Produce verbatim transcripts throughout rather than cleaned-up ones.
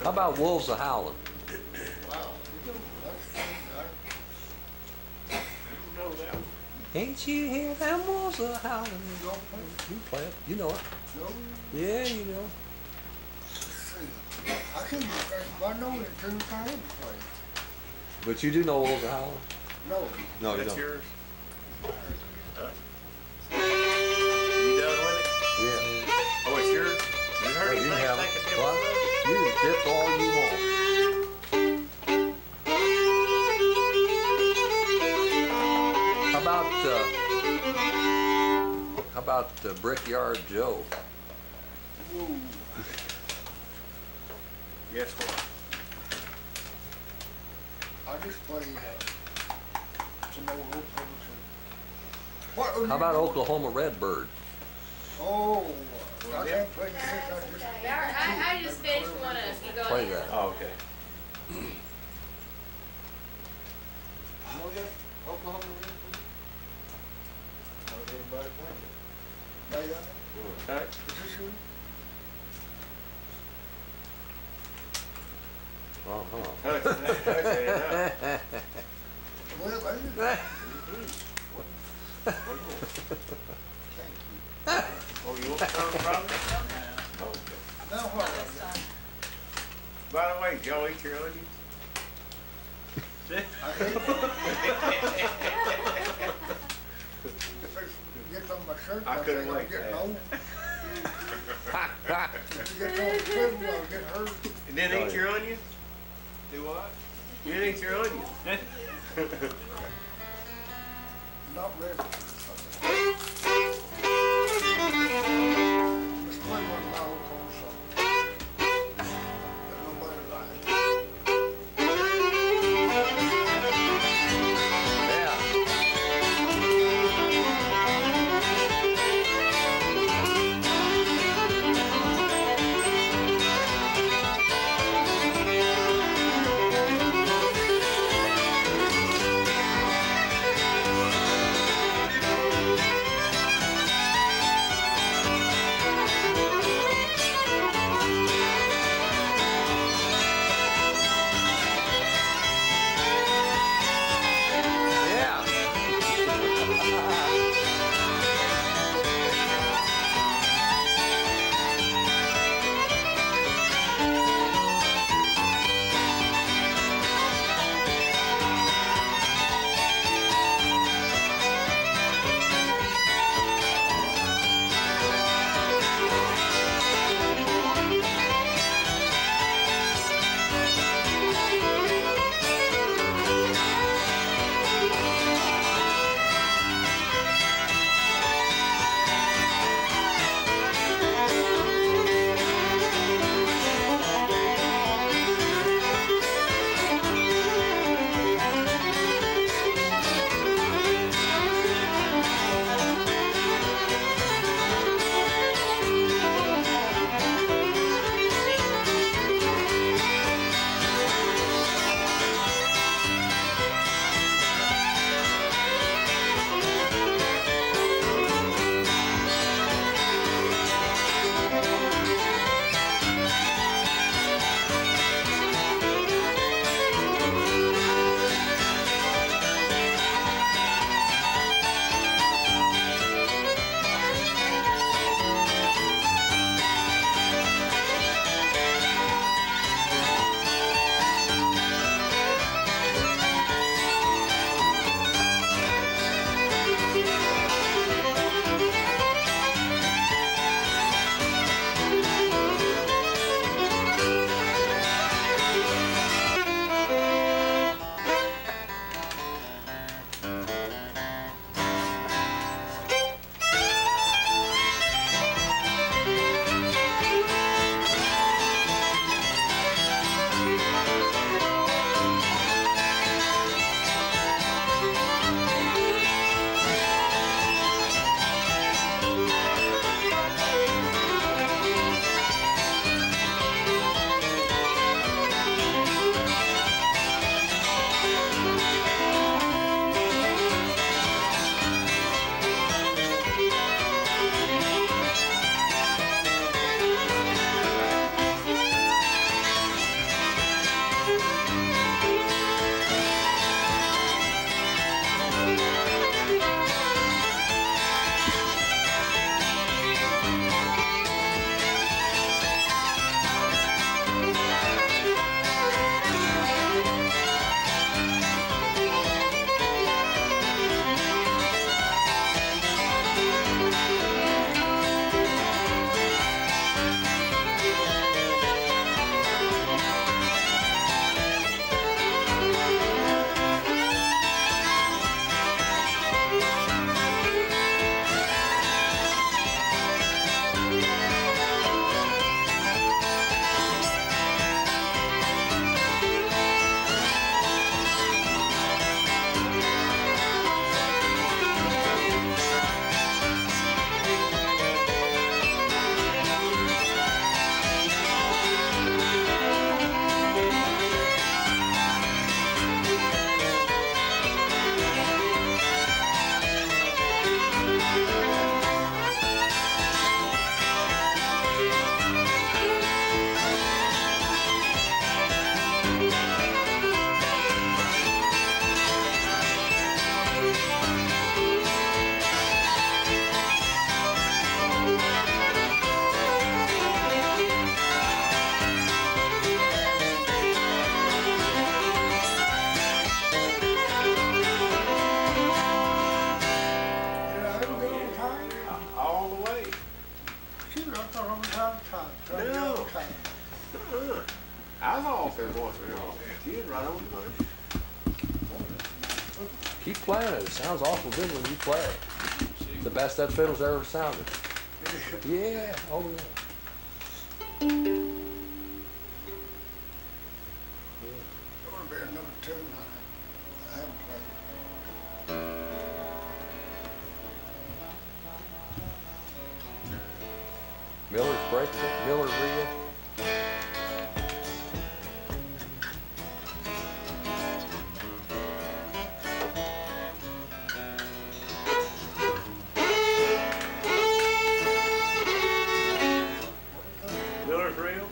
How about wolves a howling? Wow, you don't, that's, I don't know that one. Ain't you hear them wolves a howling? You don't play it? You play it. You know it. No. Yeah, you know. Let's see. I can't even think, I know it two times play. But you do know wolves a howling? No. No, you That's don't. yours. You done with it? Yeah. Oh, it's yours? You heard Well, anything? you have Take a it. dip. Well, you dip all you want. How about uh, how about uh, Brickyard Joe? Whoa. Guess what? I just play uh, some old Oklahoma. What? How about Oklahoma Redbird? Oh, I can't play the six. I just. Yeah, I, I just finished one of you go Play ahead. that. Oh, okay. You know that Oklahoma Redbird? How's everybody playing it? Play that? Okay. Is this you? Oh, huh. Touch it, touch it enough. Well, I did. Thank you. Oh, you want some from it? Okay. Now what? I got? By the way, did y'all eat your onions? I hate if it gets on my shirt, I I couldn't think I'm wait. getting old. If you get on the fiddle, I'll get hurt. You didn't eat your onions? Do what? You didn't eat your onions? Not ready for something. Let's play one of my old home songs that nobody likes. Yeah. long time, twenty No. long time. Uh-uh. I was off there once in a while. She was right on the money. Keep playing it. It sounds awful good when you play it. The best that fiddle's ever sounded. Yeah. Oh yeah. There would be another tune on it. I haven't played. Miller's break. Miller's reel. Miller's reel?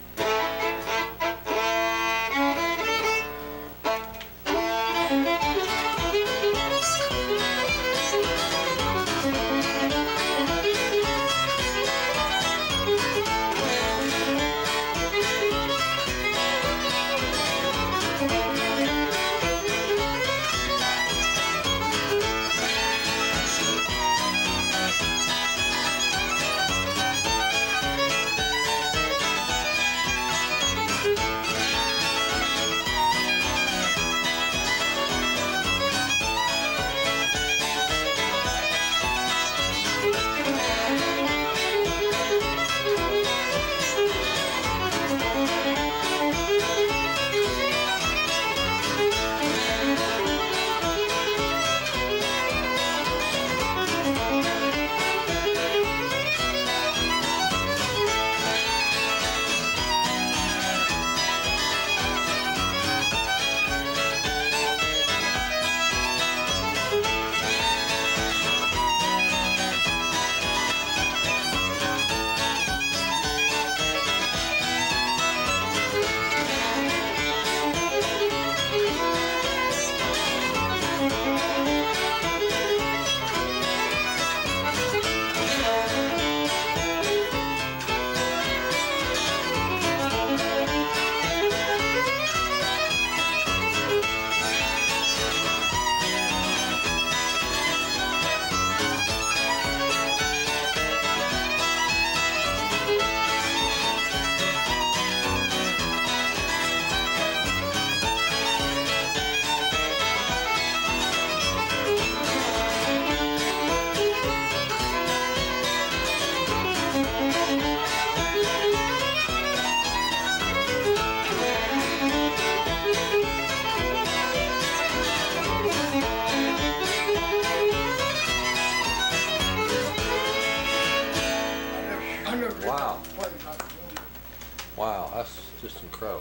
I never did Wow. play like a woman. Wow, that's just incredible.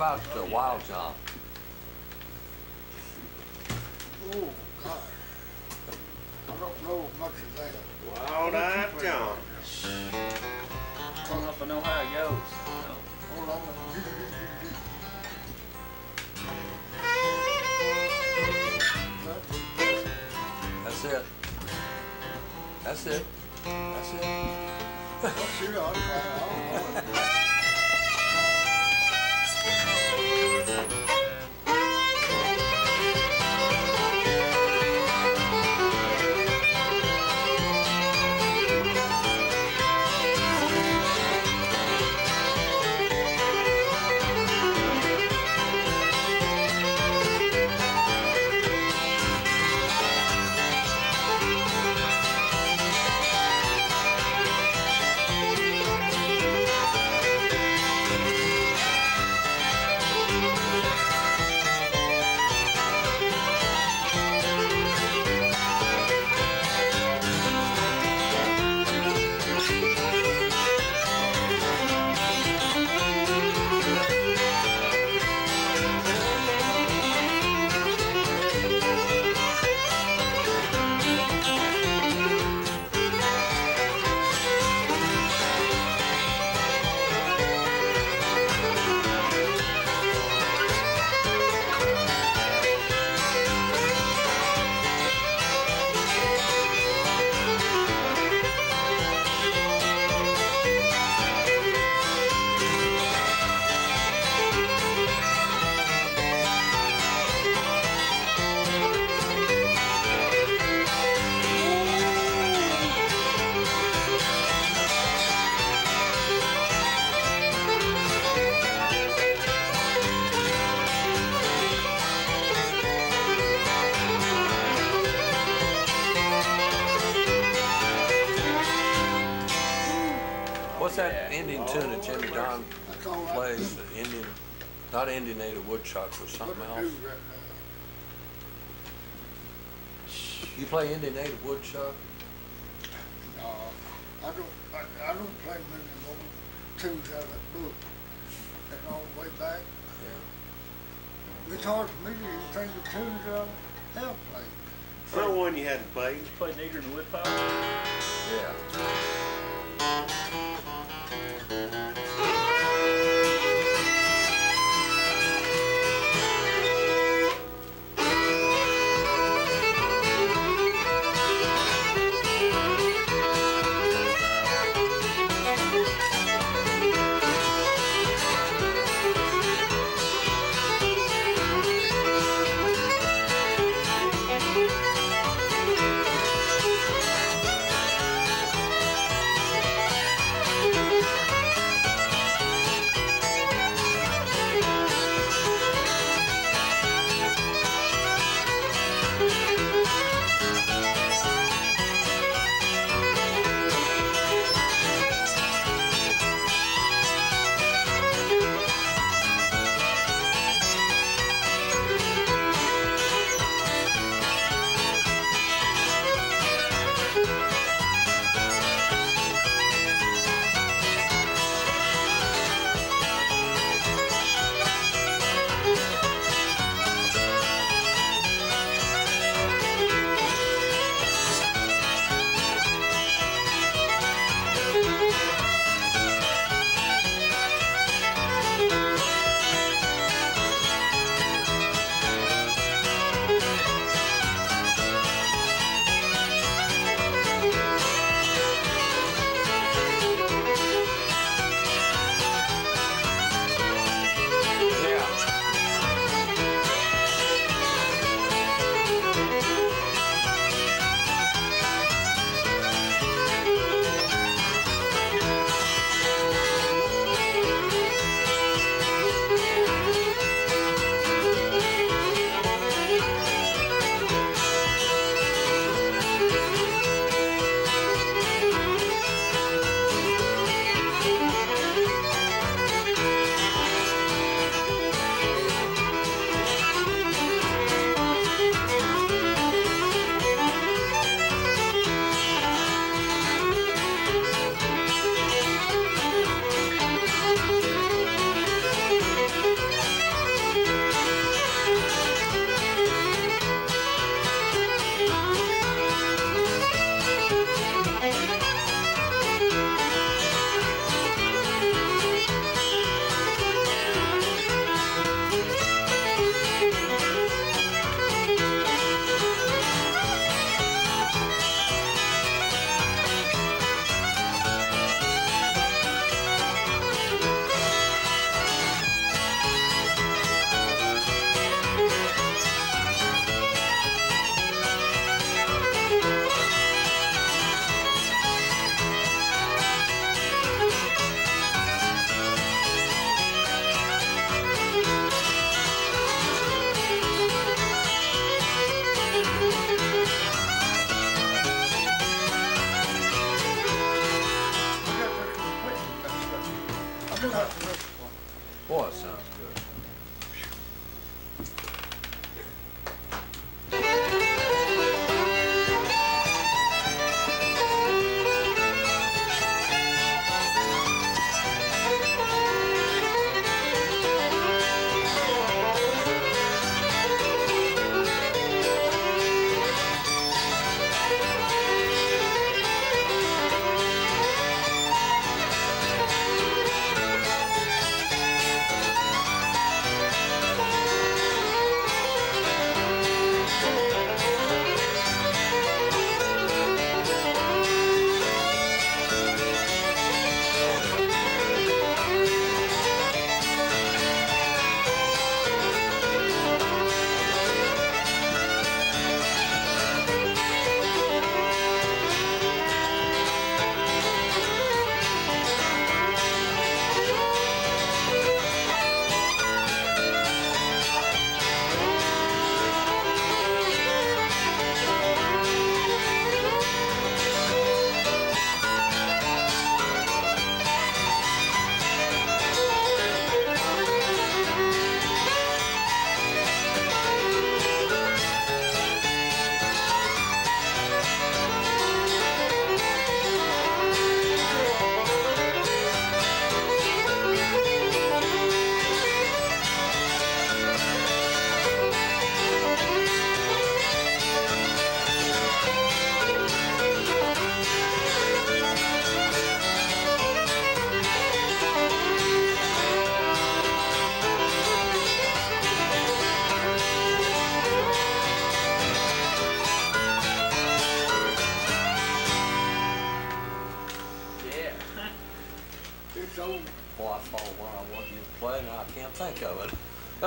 about the wild jump? Oh, God. I don't know much of that. Wild-eyed John. I don't know if I know how it goes. No. All I know. That's it. That's it. That's it. Well, sure, I'll try. I don't know. What's that Indian tune that Jimmy Don That's all I plays? The Indian, not Indian native woodchuck, or what something to do else. right You play Indian native woodchuck? now. No, I don't, I, I don't play many more tunes out of that book. That long way back. Yeah. It's hard for me to think of tunes that I have played. Another one you hadn't played. Did you play Nigger in the Woodpile? Yeah. Boy, it sounds good. It's old. Boy, I thought of one I wanted you to play, now I can't think of it.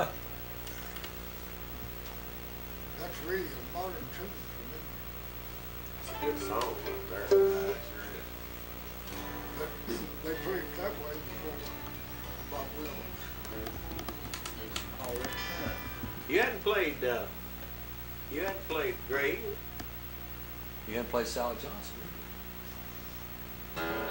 That's really a modern tune It's a good song right there. Yeah, it sure is. for me. But they played it that way before Bob Wills. Oh, yeah. You hadn't played, uh, you hadn't played Gray. You hadn't played Sally Johnson, did you?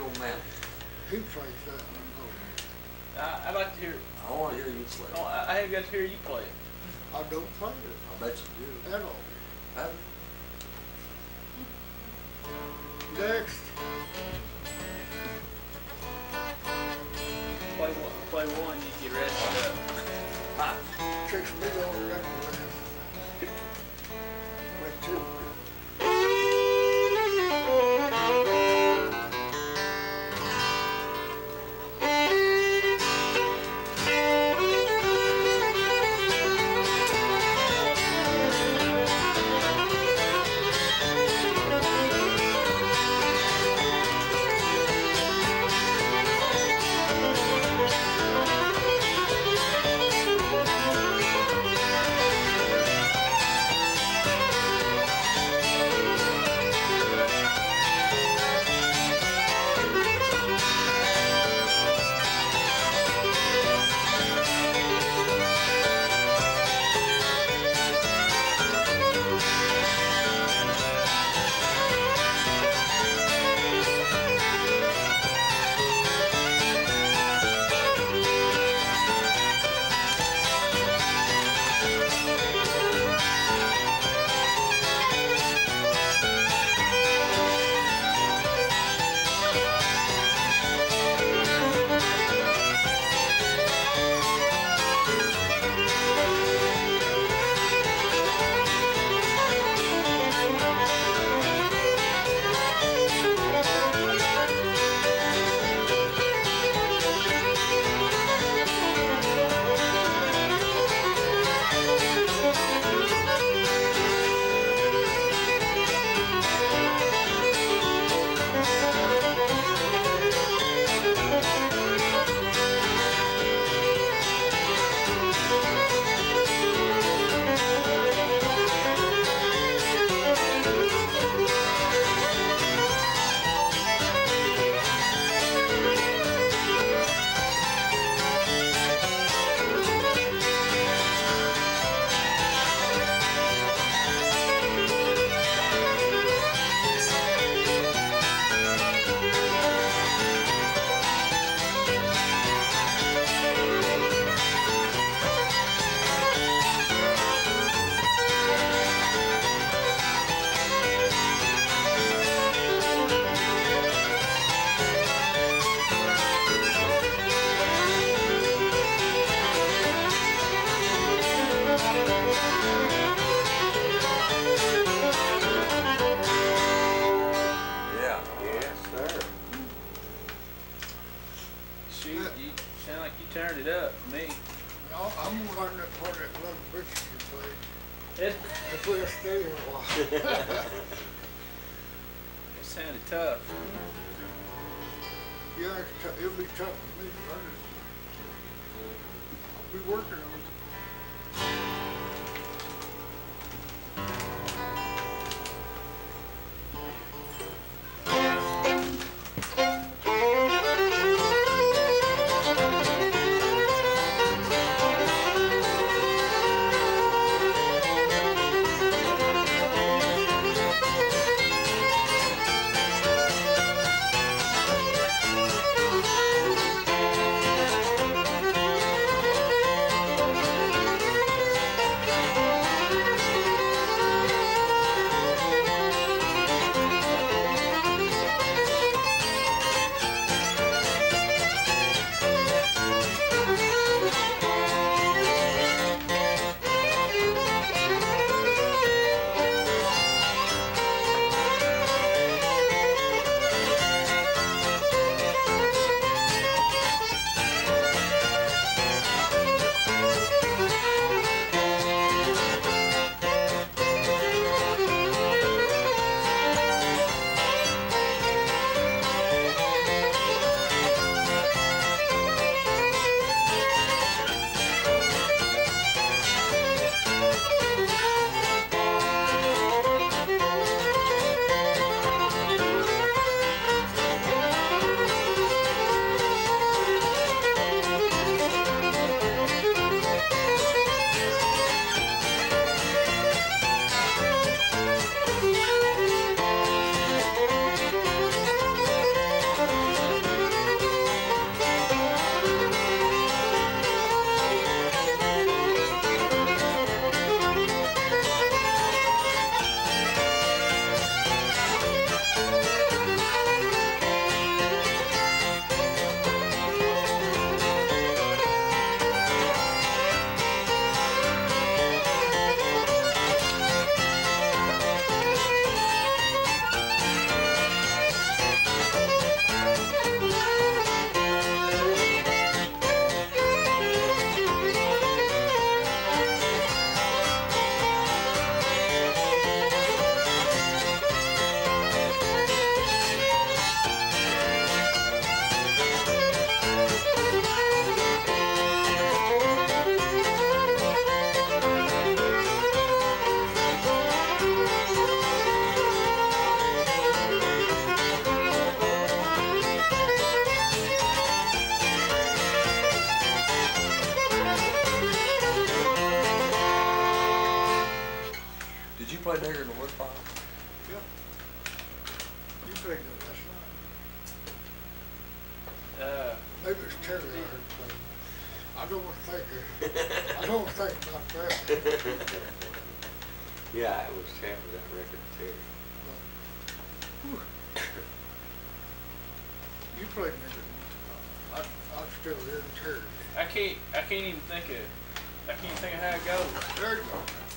on Mountain. He plays that, I know. I, I'd like to hear. I want to hear you play. Oh, I, I have got to hear you play it. I don't play it I bet you do. at all. Have Next, Play one, play one, you get rested up. Ha. takes me on that last. Went two. turned it up, me. No, I'm gonna learn that part of that little bitch you played. It, If we'll stay here a while. it sounded tough. Yeah, it's tou- it'll be tough for me to learn it. I'll be working on it. play nigger in the wood pile? Yeah. You played it last night. Uh, Maybe it's Terry I heard play. I don't think, it- I don't think about that. Yeah, it was Champ with that record too. You played nigger. I, I'm still hearing Terry. I can't. I can't even think of. I can't think of how it goes. There you go.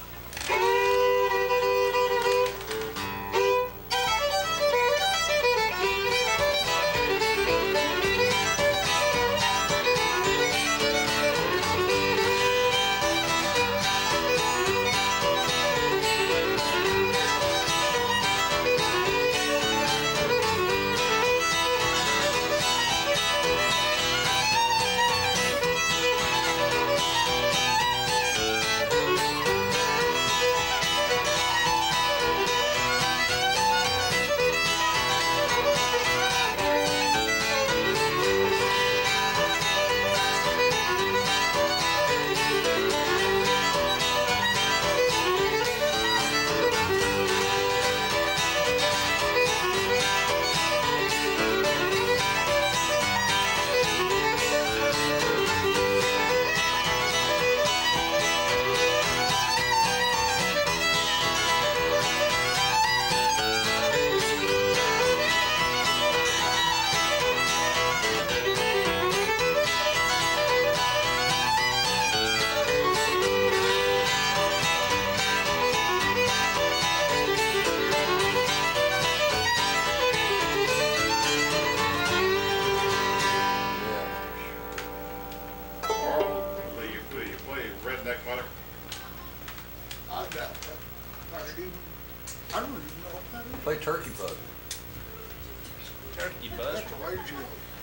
I got that. I don't even, I don't even know what that is. Play turkey bug. Turkey buzz. That's the way you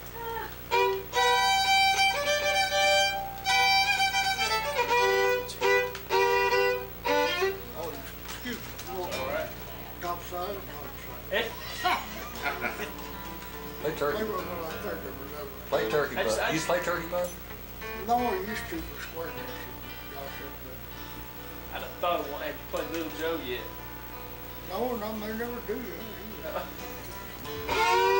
Oh, excuse me. All right. Top side and bottom side. Play turkey. They were what I think it was. That was- Play turkey I just- bug. I You just- play turkey bug? No, I used to for square dancing. Gosh, I done thought of one. Have you played Little Joe yet? no, no, they never do that. either. Uh,